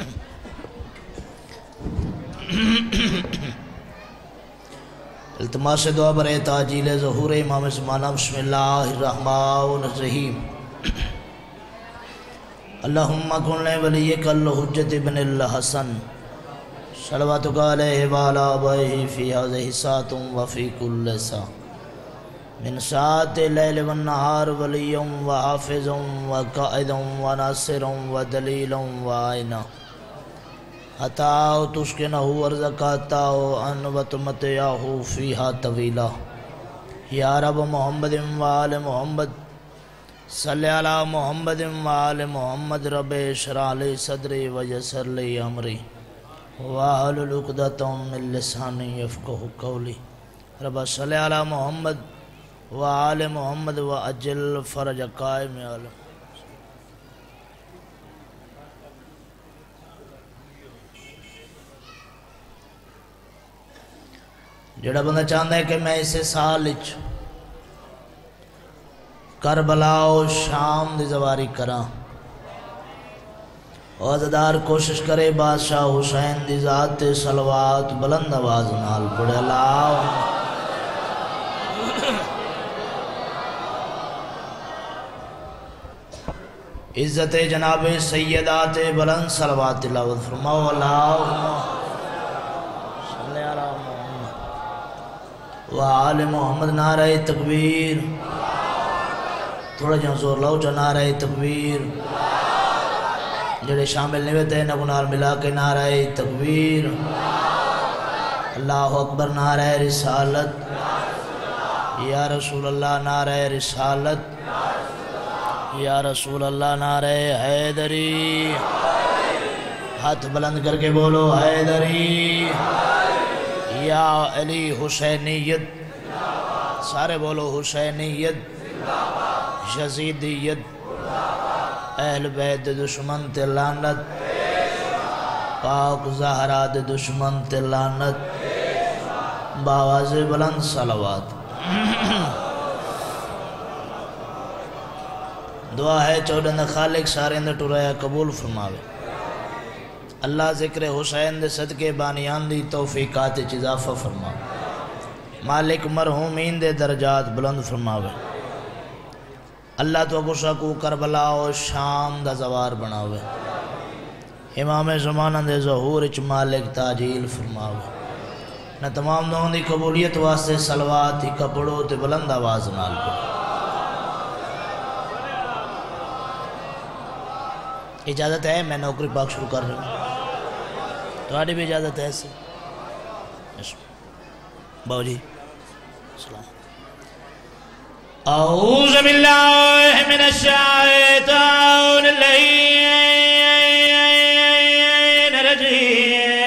التماس دعا برائے تاجیل ظہور امام زمانہ بسم اللہ الرحمن الرحیم اللہم کن لے ولیک الحجت ابن الحسن صلواتک علیہ وعلا آبائہ فی ہذہ ساعت وفی کل ساعت من ساعت اللیل والنہار ولی وحافظ وقائد وناصر ودلیل وعینہ عطاؤ تشکنہ ورزقاتاؤ ان وتمتعہ فیہا طویلہ یا رب محمد وآل محمد صلی علی محمد وآل محمد رب اشرح لی صدری ویسر لی امری واحلل عقدۃ من لسانی یفقہوا قولی رب صلی علی محمد وآل محمد وعجل فرج قائم عالم جڑا بندہ چاہتا ہے کہ میں اسے سال کربلا و شام دی زواری کراں اور عزدار کوشش کرے بادشاہ حسین دی ذات صلوات بلند آواز نال پڑھے اللہ عزت جناب سیدات بلند صلوات تلاوت فرماؤ اللہم صلی علی محمد وآل محمد نعرہ تکبیر تھوڑا جہاں زور لاؤ جو نعرہ تکبیر جڑے شامل نہیں ہوتے نگنار ملا کے نعرہ تکبیر اللہ اکبر نعرہ رسالت یا رسول اللہ نعرہ رسالت یا رسول اللہ نعرہ حیدری ہاتھ بلند کر کے بولو حیدری یا علی حسینیت سارے بولو حسینیت یزیدیت اہل بیت دشمن تے لعنت پاک زہرا دے دشمن تے لعنت باواز بلند صلوات دعا ہے چودن خالق سارے اندر ٹورایا قبول فرماوے اللہ ذکر حسین دے صدقے بانیان دی توفیقات اضافہ فرماوے مالک مرحومین دے درجات بلند فرماوے اللہ تو غصہ کو کربلا و شام دا زوار بناوے امام زمانہ دے ظہور اچ مالک تاجیل فرماوے نہ تمام دعاؤں دی قبولیت واسطے صلوات ہی کپڑوں تے بلند آواز نال پڑھو اجازت ہے میں نوکری پاک شروع کر رہا ہوں تو آڈی بھی اجازت ہے ایسے باو جی سلام اعوذ باللہ من الشیطان الرجیم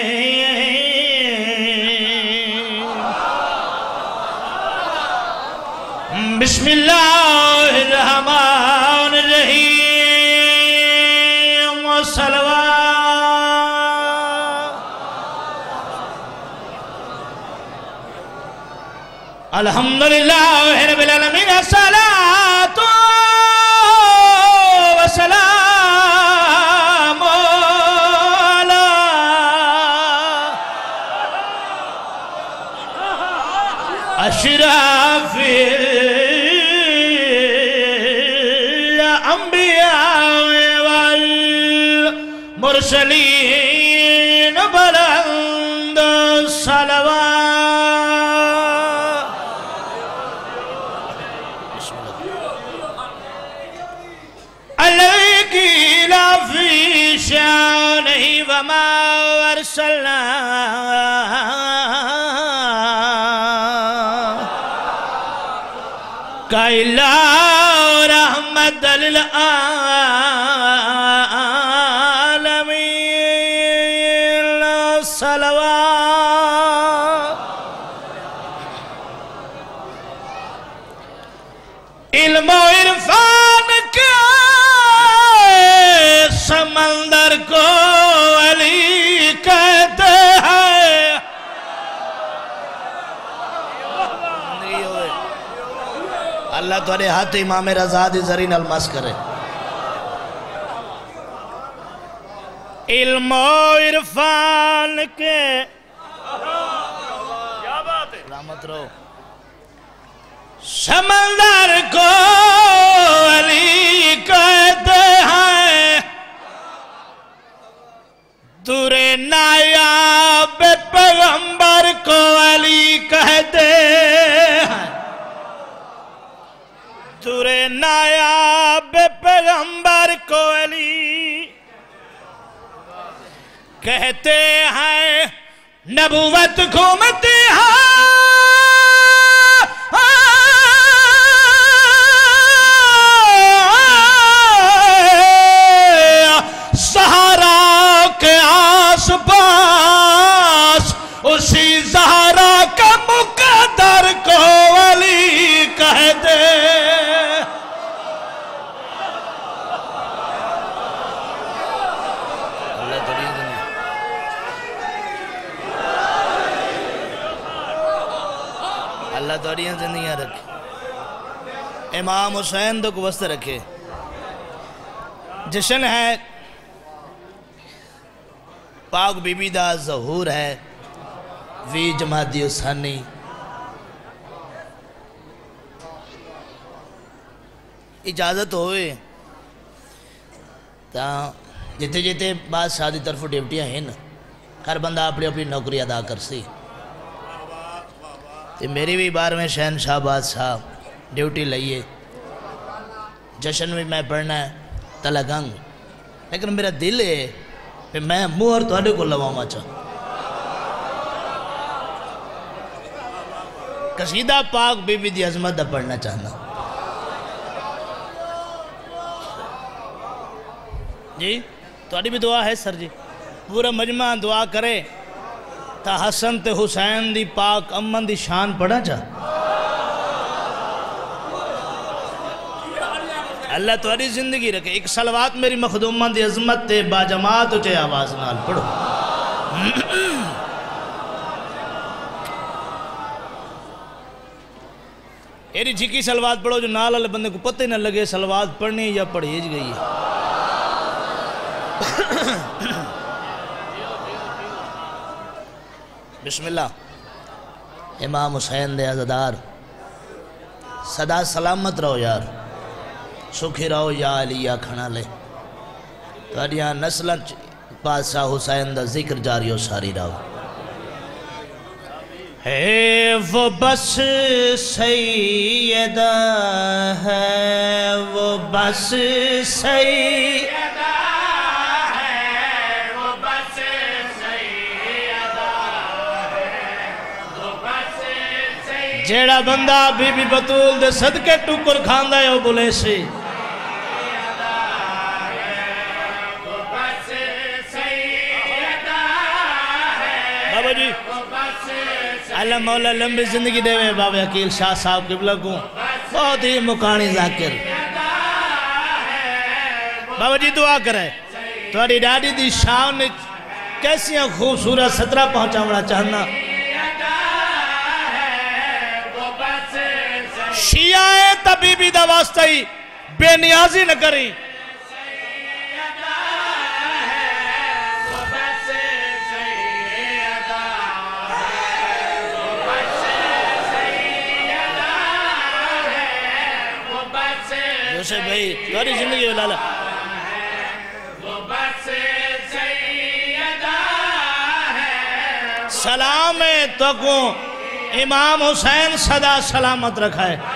بسم اللہ الرحمن الرحیم الحمدللہ رب العالمین الصلاة والسلام علی اشرف مرسلین بلند صلوات علیکی لا فی شانہ وما ارسلنا کا الا رحمت للعالمین صلوات علم و عرفان کے سمندر کو علی کہتے ہیں اللہ تھوڑے ہاتھ امام رضا دی زرین المس کرے علم و عرفان کے کیا بات ہے رحمت رو سمندر کو علی کہتے ہیں دور نایاب پیغمبر کو علی کہتے ہیں دور نایاب پیغمبر کو علی کہتے ہیں نبوت گھومتی ہے زہرا کے آس پاس اسی زہرا کا مقدر کو علی کہتے اللہ توڑیاں زندگیاں رکھے امام حسین تو کو وسط رکھے جشن ہے پاک بی بی دا ظہور ہے وی جمادی اسانی اجازت ہوئے تا جتے جتے بعد شادی طرف ڈیوٹیاں ہیں ہر بندہ اپنی اپنی نوکری ادا کر سی میری بھی بار میں شہنشاہ بادشاہ ڈیوٹی لئیے جشن بھی میں پڑھنا ہے تلگنگ لیکن میرا دل ہے کہ میں مہر تھوڑے کو لواؤں چاہوں قصیدہ پاک بی بی دی عظمت دا پڑھنا چاہنا جی تھوڑی بھی دعا ہے سر جی پورا مجمع دعا کرے تا حسن تے حسین دی پاک امن دی شان پڑھا چاہ اللہ تمہاری زندگی رکھے ایک صلوات میری مخدومہ دی عظمت تے با جماعت اچھے آواز نال پڑھو ایری جھکی صلوات پڑھو جو نال اللہ بندے کو پتہ نہ لگے صلوات پڑھنی یا پڑھیج گئی ہے بسم اللہ امام حسین دے عزدار صدا سلامت رہو یار سکھی رہو یا علی کھنا لے تاریاں نسل بادشاہ حسین دا ذکر جاری ہو ساری رہو ہے وہ بس سیدہ ہے وہ بس سیدہ جیڑا بندہ بی بی بطول دے صدقے ٹکر کھاندہ ہے وہ بولے سی بابا جی اللہ مولا لمبی زندگی دے ہوئے بابا حکیل شاہ صاحب قبلہ کو بہت ہی مکانی ذاکر بابا جی دعا کرے تمہاری ڈاڈی دی شان کیسیاں خوبصورت سترہ پہنچا ہونا چاہنا شیعہ طبیبی دا واسطہ ہی بے نیازی نہ کری یوسف بھائی تمہاری زندگی لالا سلام تو کو امام حسین صدا سلامت رکھا ہے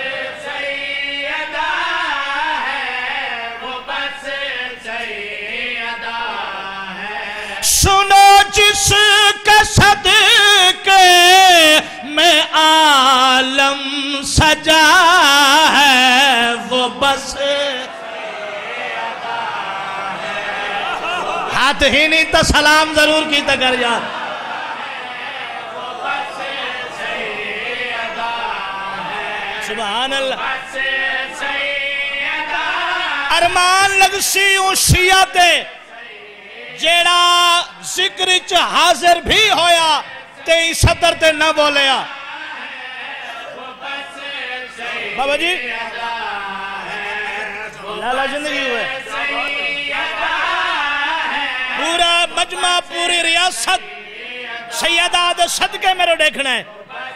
سنو جس کے صدقے میں عالم سجا ہے وہ بس ہاتھ ہی نہیں تو سلام ضرور کی تگر یار سبحان اللہ ارمان لگسیوں شیعہ تے جیڑا ذکر چ حاضر بھی ہویا تے صدر تے نہ بولیا بابا جی لالا زندگی ہوئے مجمع پوری ریاست سیدہ دے صدقے میرے دیکھنا ہے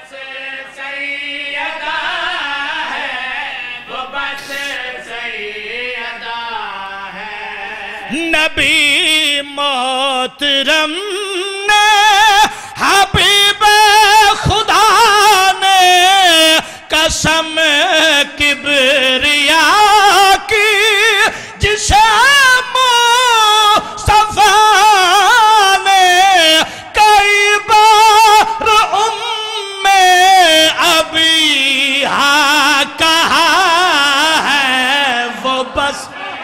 نبی محترم نے حبیب خدا نے قسم کبریا کی جسے مصطفیٰ نے کئی بار ابی ہاں کہا ہے وہ بس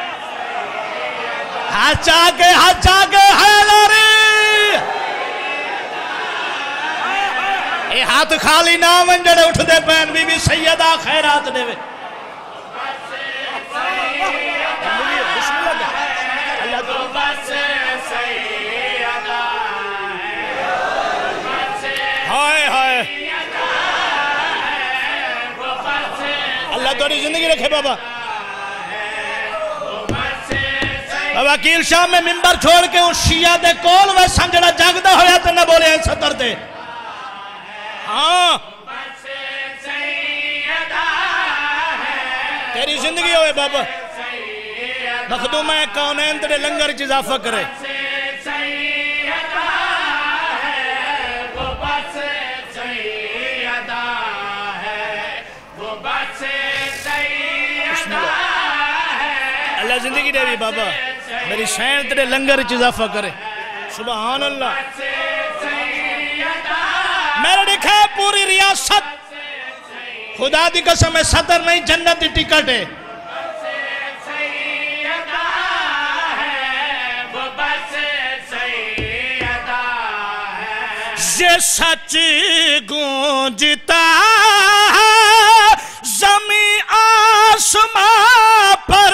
ہاتھ آگے حیدری اے ہاتھ خالی نہ ونجڑے اٹھ دے پین بی بی سیدہ خیرات دے وے اللہ توڑی زندگی رکھے بابا وکیل شاہ میں ممبر چھوڑ کے اس شیعہ دے کول وہ سمجھنا جاگدہ ہویا تو نہ بولے ہیں ستر دے ہاں تیری زندگی ہوئے بابا مخدومہ کونین تیرے لنگر چیز اضافہ کرے اللہ زندگی دے بھی بابا میری شین تیرے لنگر چیز اضافہ کرے سبحان اللہ میرے دیکھا ہے پوری ریاست خدا دی قسم ہے صدر نہیں جنت دی ٹکٹ ہے یہ سچ گونجتا ہے زمین آسمان پر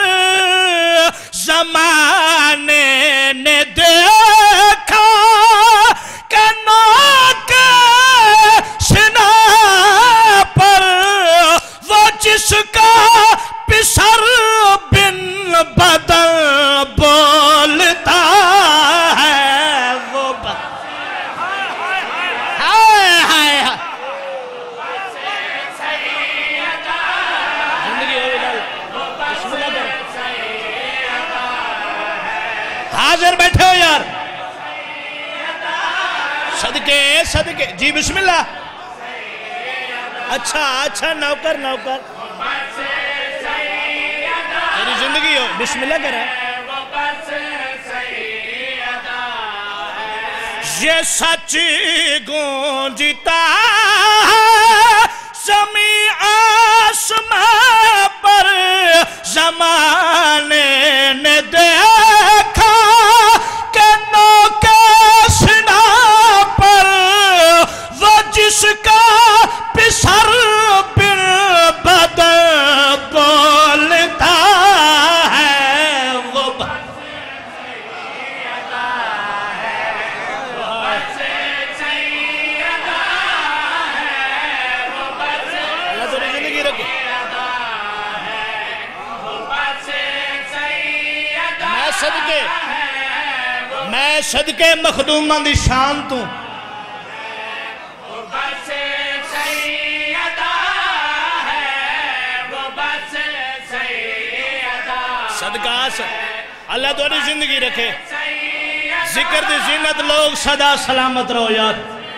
زمانے نے دیکھا کہ نوک سنا پر وہ جس کا پسر بن بدل بولتا ہے وہ حاضر بیٹھے ہو یار صدقے جی بسم اللہ اچھا نوکر تیری زندگی ہو بسم اللہ کرے یہ سچ گونجتا ہے زمین آسمان پر زمانے نے دیکھا کہ نوک سنا پر وہ جس کا پسر بن بدل بولتا ہے وہ اللہ تو زندگی رکھے میں صدقے مخدومہ دی شان تو صدقہ اللہ توڑی زندگی رکھے ذکر دی زینت لوگ صدا سلامت رہو یار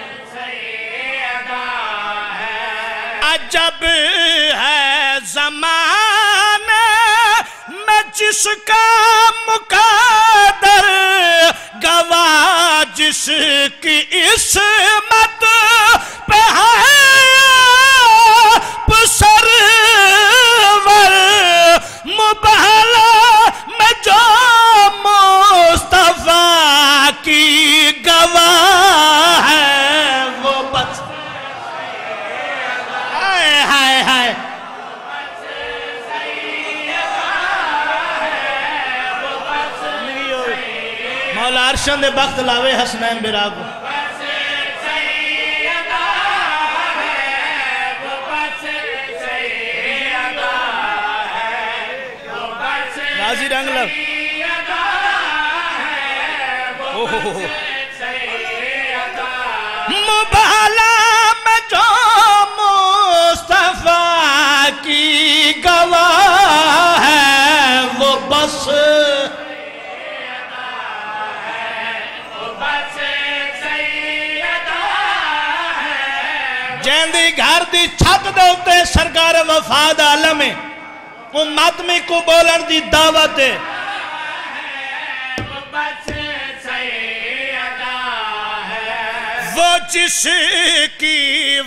عجب ہے زمانے میں جس کا مقدر گواہ جس کی عصمت پہ ہے سرور مبہلا میں جو مصطفیٰ کی گواہ ہے وہ بس ہائے مولا عرشان دے بخت لاوے حسنین براغو راضی رنگ لگ مبالا میں جو مصطفیٰ کی گواہ ہے وہ بس جیندی گھر دی چھت دے اتے سرکار وفاد عالم ہے ان ماتمی کو بولن دی دعوت ہے وہ جس کی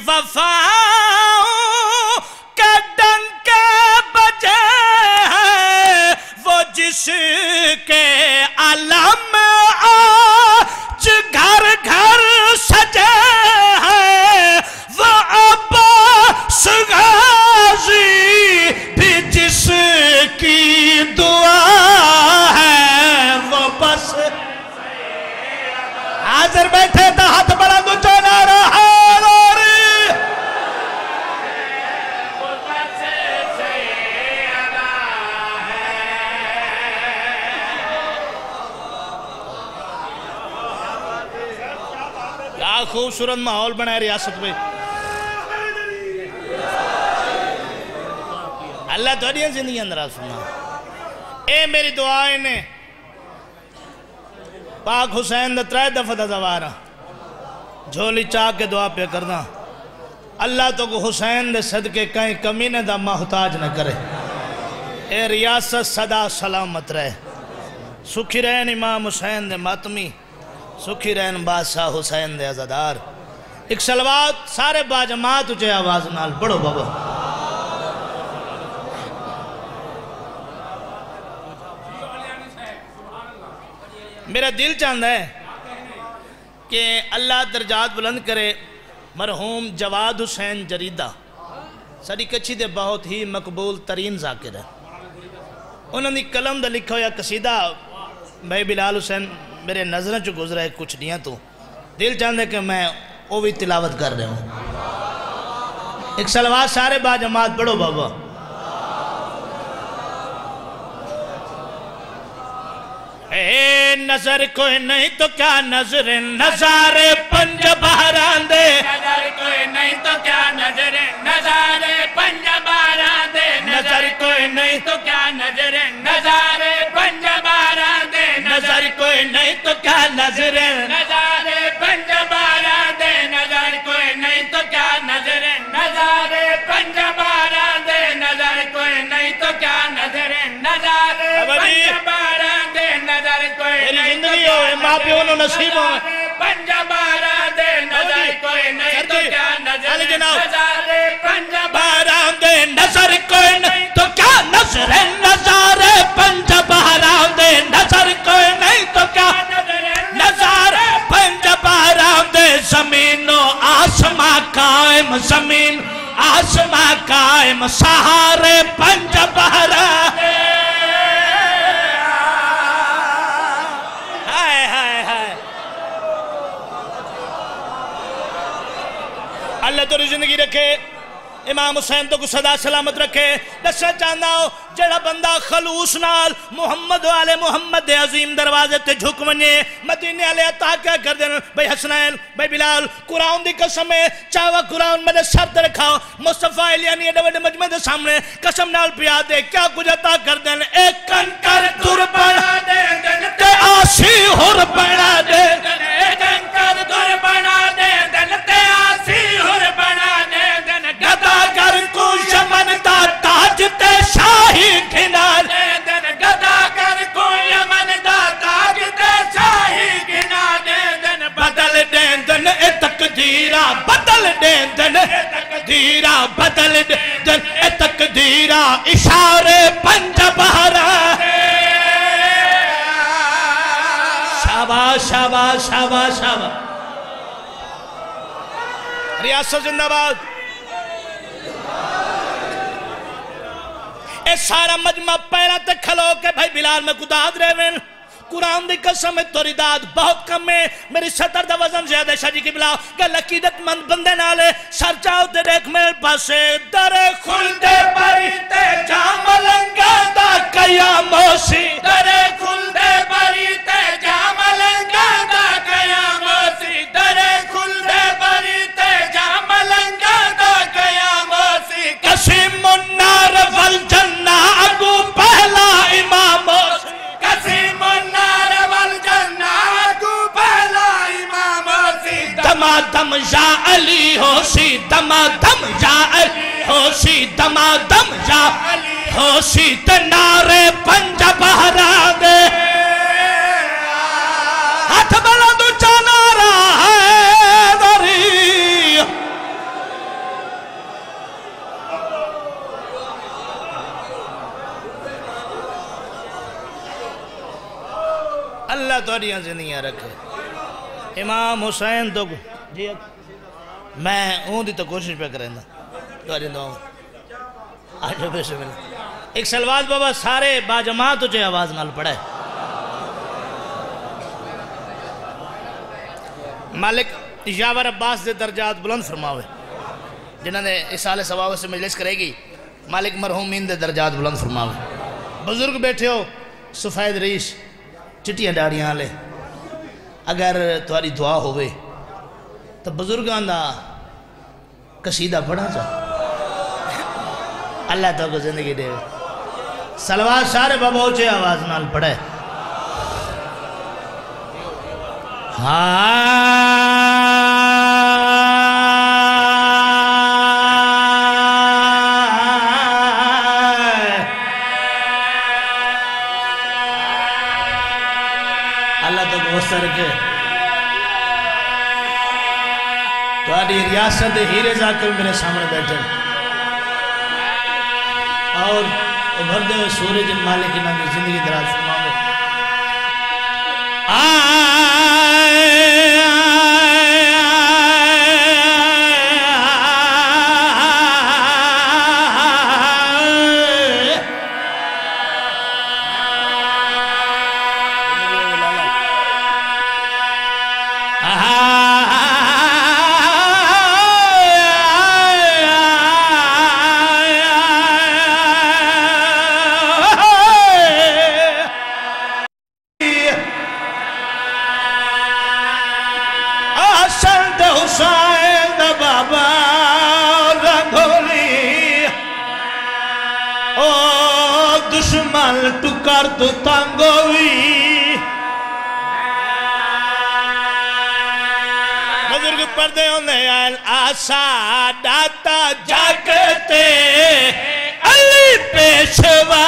وفاؤں کے ڈنکے بجے ہیں وہ جس کے علم آج گھر گھر سجے ہیں وہ عباس غازی بھی جس کی دعا ہے وہ بس حاضر بیٹھے تھا ہاتھ بڑا تو چونا رہا اور کیا خوبصورت ماحول بنائے ریاست میں اللہ دوڑیاں زندگی اندر سنا اے میری دعائیں نے پاک حسین دا 3 دفعہ دا دوارا جھولی چاک کے دعا پہ کرنا اللہ تو کو حسین دے صدقے کہیں کمینے دا محتاج نہ کرے اے ریاست صدا سلامت رہے سکھی رہن امام حسین دے ماتمی سکھی رہن بادشاہ حسین دے عزادار ایک سلوات سارے باجماعت اچھے آواز نال پڑھو بابا میرا دل چاہتا ہے کہ اللہ درجات بلند کرے مرحوم جواد حسین جریدہ ساری کچھی دے بہت ہی مقبول ترین ذاکر ہے انہوں نے کلم دا لکھا ہویا قصیدہ بھائی بلال حسین میرے نظریں جو گزرا ہے کچھ نہیں تو دل چاہتا ہے کہ میں وہ بھی تلاوت کر رہے ہوں ایک سلوات سارے باجماعت پڑھو بابا اے نظر کوئی نہیں تو کیا نظر نظارے پنج بہران دے نظر کوئی نہیں تو کیا نظر نظارے پنج بہران دے نظر کوئی نہیں تو کیا نظر نظارے پنج بہران دے نظر کوئی نہیں تو کیا نظر نظارے پنج بہران دے نظر کوئی نہیں تو کیا نظر نظارے پنج بہران دے نظر کوئی نہیں تو کیا نظر نظارے پنج بہران دے نظر کوئی نہیں تو کیا نظر پنج بہران دے نظر کوئی نہیں تو کیا نظر نظارے پنج بہران دے نظر کوئی نہیں تو کیا نظر نظارے پنج بہران دے نظر کوئی نہیں تو کیا نظارے پنج بہران دے زمین و آسمان قائم زمین آسمان قائم سہارے پنج بہران دے اللہ تو زندگی رکھے امام حسین تو کو صدا سلامت رکھے دسنا چاہنا ہو جڑا بندہ خلوص نال محمد والے محمد دے عظیم دروازے تے جھک ونجے مدینے والے عطا کیا کر دین بھائی حسنین بھائی بلال قرآن دی قسم ہے چاہوا قرآن میں سر تے رکھاؤ مصطفیٰ علیانی ایڈے وڈے مجمع دے سامنے قسم نال پیا دے کیا کچھ عطا کر دین ایک کنکر دور بنا دے تے آسی ہور بنا دے ایک کنکر دور بنا دے تے آسی ہور بنا دے گدا گر کو یمن دا تاج تے شاہی گھنال گدا گر کو یمن دا تاج تے شاہی گھنال بدل دین دن اے تقدیرہ بدل دین دن اے تقدیرہ بدل دین دن اے تقدیرہ اشارے پنج بہران شاباش شاباش شاباش شاباش ریاست زندہ باد اے سارا مجمع پیرا تک کھلو کے بھائی بلال میں کداد رہے وین قرآن دی قسم ہے توری داد بہت کم ہے میری سطر دا وزن زیادہ شاہ جی کی بلاؤ کہ لقیدت مند بندے نالے سر چاہو تے دیکھ میرے پاسے در کھلتے پری تے جام لنگا دا قیام ہوسی در کھلتے پری تے جام لنگا علی ہوشی دمادم یا علی ہوشی دمادم یا علی ہوشی تنارے پنجا بہرا دے ہاتھ بلند چانا رہا ہے دری اللہ توڑیاں زندگیاں رکھے امام حسین تو جی میں ہوں دی تو کوشش پہ کریں دا توڑی دعاؤں آجو بے سے ملے ایک سلوات بابا سارے باجماعت چے آواز نال پڑھے مالک یاور عباس دے درجات بلند فرماوے جنہوں نے اس سال ثواب سے مجلس کرے گی مالک مرحومین دے درجات بلند فرماوے بزرگ بیٹھے ہو سفید ریش چٹیاں ڈاڑیاں لے اگر تمہاری دعا ہوئے تو بزرگاں دا قصیدہ پڑھا چاہ اللہ تو کو زندگی دے سلوات سارے بابا اچھے آواز نال پڑھے اللہ تو کو وسط رکھے تمہاری ریاست ہیرے ذاکر میرے سامنے بیٹھے اور ابھر دے ہوئے سورج مالک کی نامی زندگی دراز فرماوے دشمن ٹکر تو تنگوی بزرگ پردے ہونے آئل آسا داتا جاگتے علی پیشوا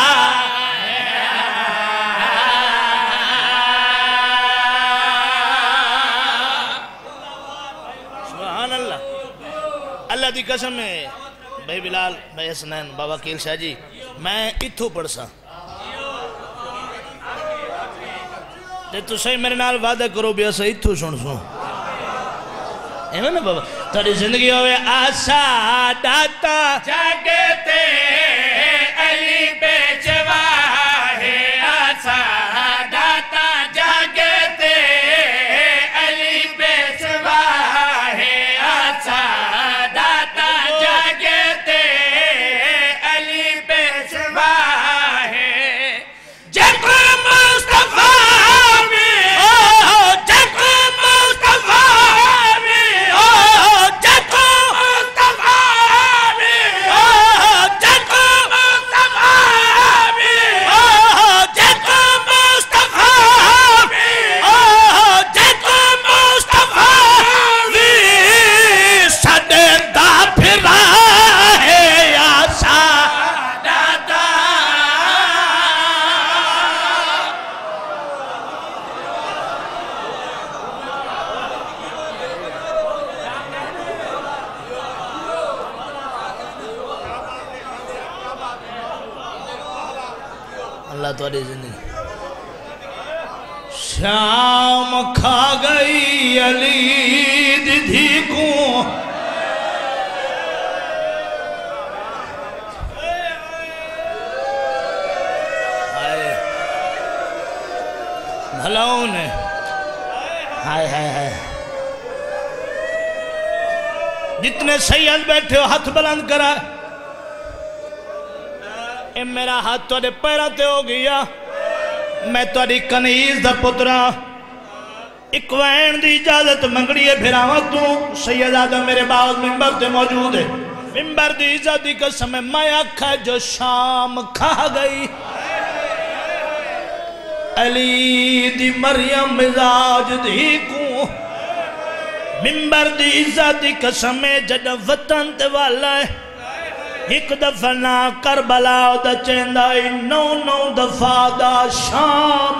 سبحان اللہ اللہ دی قسم ہے بھائی بلال بھائی حسنین بابا کیل شاہ جی میں اتھو پڑھ سا تے تو صحیح میرے نال وعدہ کرو بھی ایسا اتھو سن سو ایمان نا بابا تاری زندگی ہوئے آسا داتا جاگتے علی بیچوا ہے آسا داتا جاگتے علی بیچوا ہے آسا داتا جاگتے علی بیچوا ہے جب مصطفیٰ اللہ تمہاری زندگی شام کھا گئی علی ددھی کو بھلاؤں نے ہائے ہائے ہائے جتنے سید بیٹھے ہو ہاتھ بلند کرا اے میرا ہاتھ توڑے پیرہ تے ہو گیا میں توڑی کنیز دا پترا ایک وین دی اجازت منگڑی ہے پھراواں تو سید آدم میرے باوز ممبر تے موجود ہے ممبر دی عزتی قسم میں آکھا جو شام کھا گئی علی دی مریم مزاج دی کو ممبر دی عزت دی قسم جد وطن تے والا ہے ایک دفعہ نا کربلا دا چیندائی 9 دفعہ دا شام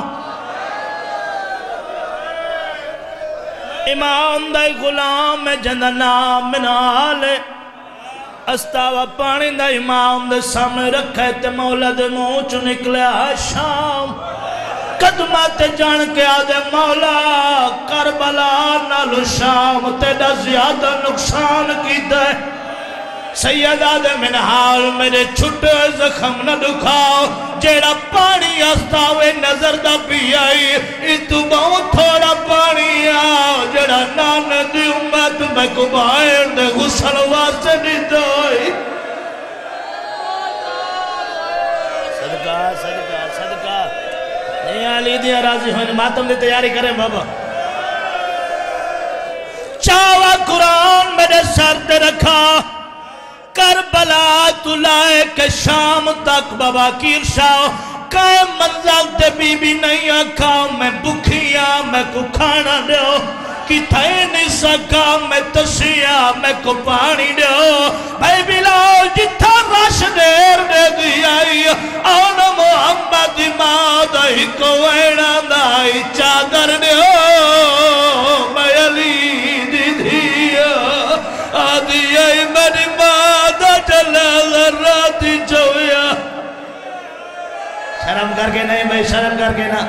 امام دا غلام جند نام منالے استاوا پانی دا امام دے سامنے رکھے تے مولا دے منہ چ نکلیا شام قدمات جان کے آدھے مولا کربلا نالو شام تیڑا زیادہ نقصان کی دے سید آدھے منحال میرے چھٹے زخم نہ دکھاؤ جیڑا پانی آستاوے نظر دا پی آئی اتو بہت تھوڑا پانی آؤ جیڑا نان دی امت میں کو باہر دے غسل واسے نہیں دوئی صدقہ صدقہ صدقہ نہیں آلی دیا راضی ہوئے ماتم دی تیاری کریں بابا چاوا قرآن میرے سر تے رکھا کربلا تو لائے کہ شام تک بابا کیر شاہ کائے منزل تے بی بی نہیں آکھا میں بکھیا میں کو کھانا دیو کی تھے نہیں سکا میں تسیا میں کو پانی دیو بھائی بلاؤ جتھا رش دیر دے گئی آن محمد ماد ہی کو ویڑا دائی چادر دیو میں علی دی دیا آدھی آئی میری مادہ چلے ذراتی چویا شرم کر کے نہیں بھائی شرم کر کے نا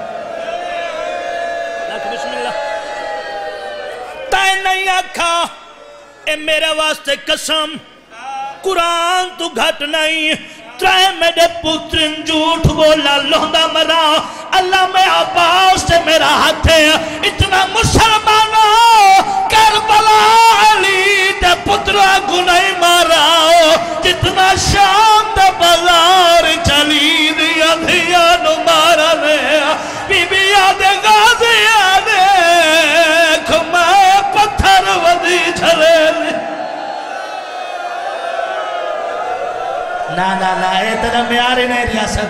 بسم اللہ تائیں نہیں آکھا اے میرے واسطے قسم قرآن تو گھٹ نہیں ترائے میرے پترین جھوٹ بولا لوندہ مرا اللہ میں عباس سے میرا ہاتھ ہے اتنا مسلمانہ کربلا علی دے پترہ گناہ مارا جتنا شام دے بازار چلی دیا دیا نو مارا نے بی بی آدھے غازی آدھے کھمائے پتھر ودی چھلے نا نا نا اے تنہ میاری نہیں ریاست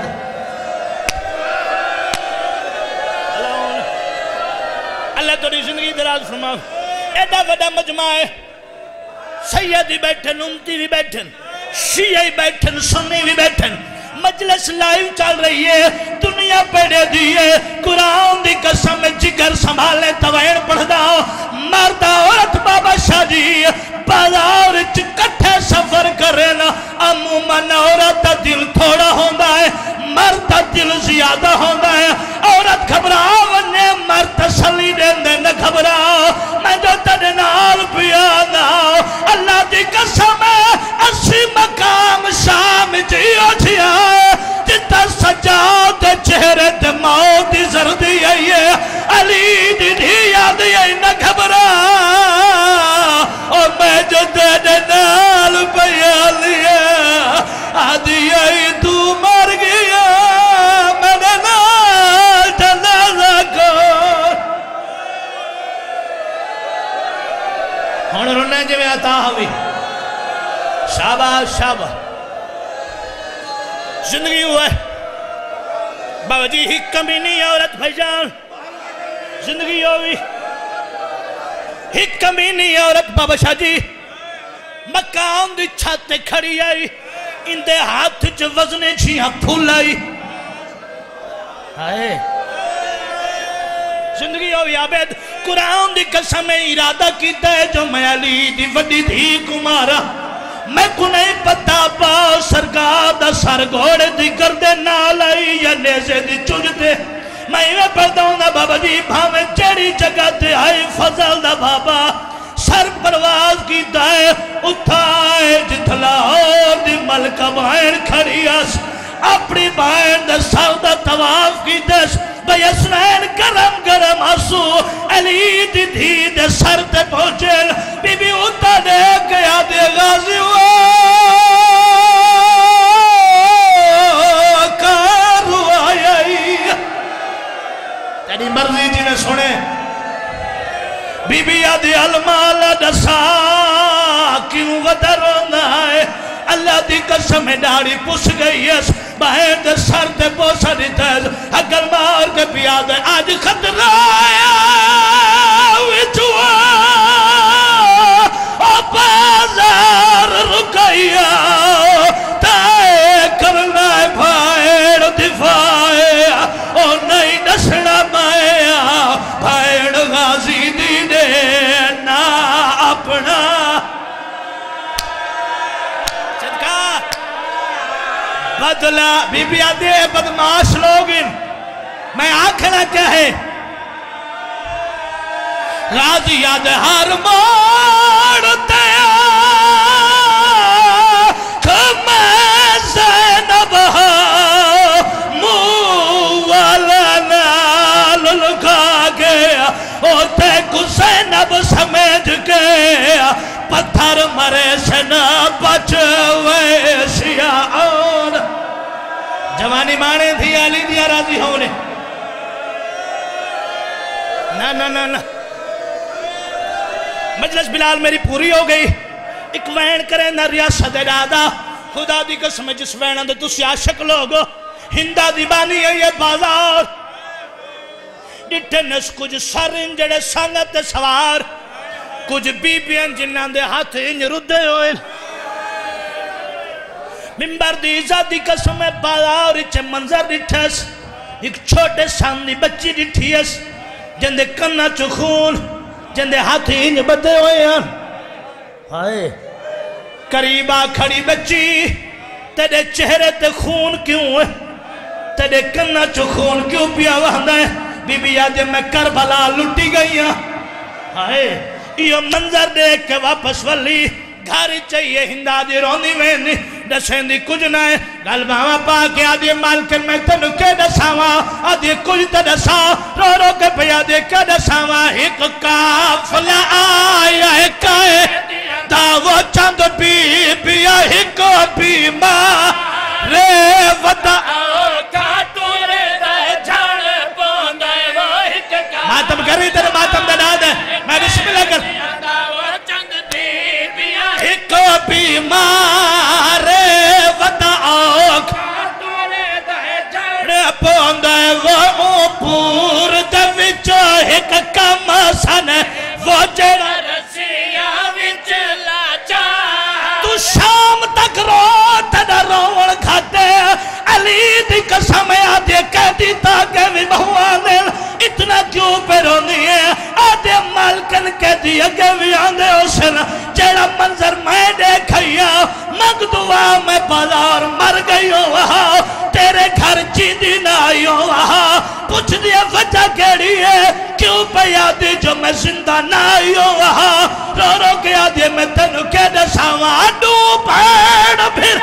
اللہ تو زندگی دراز فرماؤ ایڈا وڈا مجمع ہے سیدی بیٹھن امتی بھی بیٹھن شیعی بیٹھن سنی بھی بیٹھن مجلس لائیو چل رہی ہے دنیا پیڑے دیئے قرآن دی قسم جگر سنبھالے توائر پڑھ داؤ مردہ عورت بابا شاہ جی بازار چکٹھے سفر کرنا عموماً عورت دل تھوڑا ہوندہ ہے مرد دل زیادہ ہوندہ ہے عورت گھبراؤ نے مرد تسلی دیں دے نہ گھبراؤ میں جو تڑے نال پیانا اللہ دی قسم ہے 80 مقام شام جی اٹھیا جتا سجاد چہرے تے موت دی زردی ہے علی دی یاد ہے نہ گھبراؤ اور میں جو تڑے نال پیانا آدھی آئی تو مر گیا میرے نال جنازہ کو ہون رونے جی میں آتا ہوئی شاباش شاباش زندگی ہوا ہے بابا جی ہی کمینی عورت بھائی جان زندگی ہوئی ہی کمینی عورت بابا شاہ جی مقام دی چھاتے کھڑی آئی ان دے ہاتھ چ وزنے چھیاں پھول آئی آئے زندگی ہوئی عابد قرآن دی قسم ارادہ کیتا ہے جو میں علی دی وڈی تھی کمارا میں کو نہیں پتا پاؤ سرکار دا سر گھوڑے دی کردے نال آئی یا نیزے دی چوج دے میں پڑھتا ہوں نا بابا جی بھامیں چیڑی جگہ تے آئی فضل دا بابا سر پرواز کی دائے اتھائے جتلا اور دی ملکہ بائن کھڑی اس اپنی بائن دے سر دا تواف کی دس بھئی اسنین گرم گرم آسو علی دی دھی دے سر تے پہنچے بی بی اتھا دے گیا دے غازی کارو آئی تیری مرضی جی نے سنے بی بی آدھی المال دسا کیوں غدر ہونا ہے اللہ دی قسم ڈاڑی پوچھ گئی ہے باہر دے سر دے پوسا دی تیز اگر مار کے پیا دے آج خطرہ آیا وچوا عبداللہ بی بی آدھے بدماش لوگ میں آکھنا کیا ہے راضی یاد ہار موڑتے میں زینب للکا گیا اوتے کو زینب سمجھ گیا پتھر مرے سے نہ بچوے سیاؤن جوانی مانے تھی علی دیا راضی ہونے نا مجلس بلال میری پوری ہو گئی ایک وین کریں نہ ریاست ارادہ خدا دی قسم جس وین اندر تسی عاشق لوگو ہندہ دی بانی ہے یہ بازار ڈٹنس کچھ سر انجڑے سنگت سوار کچھ بی بیان جنہاں دے ہاتھ انج ردے ہوئے ممبر دی ذاتی قسم بازار اچھے منظر ڈٹھس ایک چھوٹے ساندی بچی ڈٹھیس جندے کنہ چخون جندے ہاتھ انج بدے ہوئے ہیں ہائے قریبا کھڑی بچی تیرے چہرے تے خون کیوں ہے تیرے کنہ چو خون کیوں پیا وہاں ہے بی بی آدھے میں کربلا لٹی گئی ہوں ہائے یہ منظر دیکھ کے واپس ولی گھاری چاہیے ہندہ دی روندی وینی دسین دی کچھ نہ ہے گلباں پاکے آدھے مالکن میں تنو کے دساواں آدھے کچھ تے دسا رو رو کے پہ آدھے کے دساواں ایک کافلہ آیا ایک آئے داو چند بی بیا ایک بیمارے ودا کاتورے دے جھاڑ پوندے وہ ایک ماتم کری تیرے ماتم دے ناد ہے میں بسم اللہ کر ایک بیمارے ودا کاتورے دے جھاڑ پوندے وہ پور دے وچو ایک کم سن وہ جڑا شام تک رو تیرا روڑ کھاتے علی دی قسم آدھے کہہ دیتا کہ بھی بہوانے اتنا کیوں پہ رونی ہے آدھے مالکن کہہ دیا کہ بھی آندھے حسن جیڑا منظر میں دیکھئیا مگ دعا میں بازار مر گئی ہو وہاں تیرے گھر چیندی نہ آئی ہو وہاں پوچھ دیا وجہ کیڑی ہے کیوں پہ یادی جو میں زندہ نہ آئی ہو وہاں رو رو کے آدھے میں تنو کے دساواں ڈو پیڑ پھر